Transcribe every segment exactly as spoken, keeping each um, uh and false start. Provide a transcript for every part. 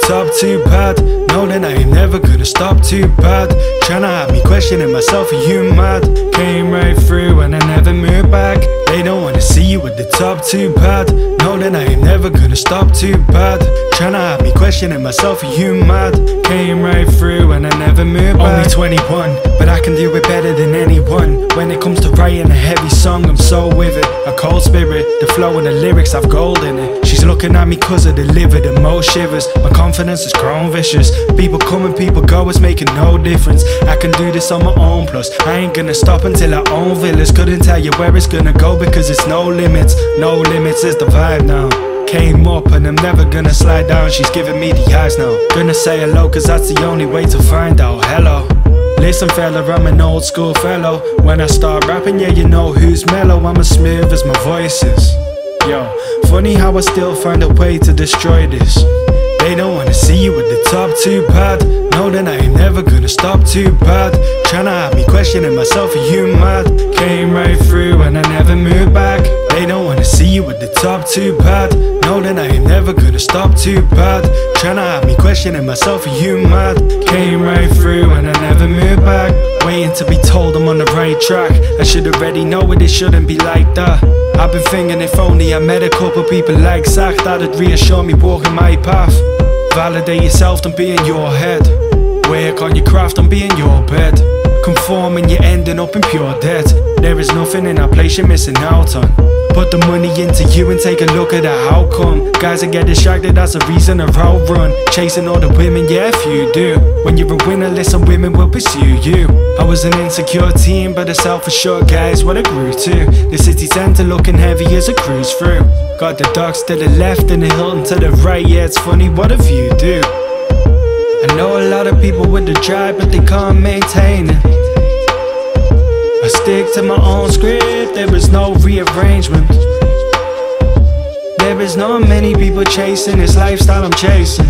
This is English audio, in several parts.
top too bad. Know that I ain't never gonna stop too bad. Tryna have me questioning myself, are you mad? Came right through and I never moved back. They don't wanna see you at the top too bad. Know that I ain't never gonna stop too bad. Tryna have me questioning myself, are you mad? Came right through and I never moved back. Only twenty-one, but I can do it better than anyone. When it comes to writing a heavy song, I'm so with it. A cold spirit, the flow and the lyrics have gold in it. She's looking at me cause I deliver the most shivers. My confidence has grown vicious. People come and people go, it's making no difference. I can do this on my own, plus I ain't gonna stop until I own villas. Couldn't tell you where it's gonna go because it's no limits. No limits is the vibe now. Came up and I'm never gonna slide down. She's giving me the eyes now. Gonna say hello cause that's the only way to find out. Hello. Listen fella, I'm an old school fellow. When I start rapping, yeah, you know who's mellow. I'm as smooth as my voice is. Yo, funny how I still find a way to destroy this. They don't wanna see you at the top too bad. Know that I ain't never gonna stop too bad. Tryna have me questioning myself, are you mad? Came right through and I never moved back. They don't wanna see you at the top too bad. Know that I ain't never gonna stop too bad. Tryna have me questioning myself, are you mad? Came right through and I never moved back. Waiting to be told I'm on the right track. I should already know it, it shouldn't be like that. I've been thinking if only I met a couple people like Zach, that'd reassure me walking my path. Validate yourself, don't be in your head. Work on your craft, don't be in your bed. Conform and you're ending up in pure debt. There is nothing in our place you're missing out on. Put the money into you and take a look at the outcome. Guys that get distracted, that's a reason to outrun. Chasing all the women, yeah, if you do. When you're a winner, listen, women will pursue you. I was an insecure teen, but a self-assured guy's what I grew to. The city centre looking heavy as I cruise through. Got the docks to the left and the Hilton to the right. Yeah, it's funny what a view do. I know a lot of people with the drive, but they can't maintain it. I stick to my own script, there is no rearrangement. There is not many people chasing this lifestyle I'm chasing.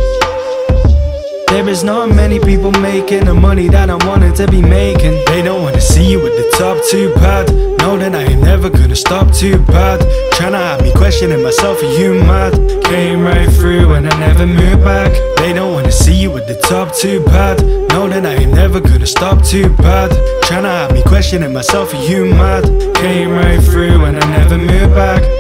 There is not many people making the money that I'm wanting to be making. They don't wanna see you at the top too bad. Know that I ain't never gonna stop too bad. Tryna have me questioning myself, are you mad? Came right through and I never moved back. They don't wanna see you at the top too bad. Know that I ain't never gonna stop too bad. Tryna have me questioning myself, are you mad? Came right through and I never moved back.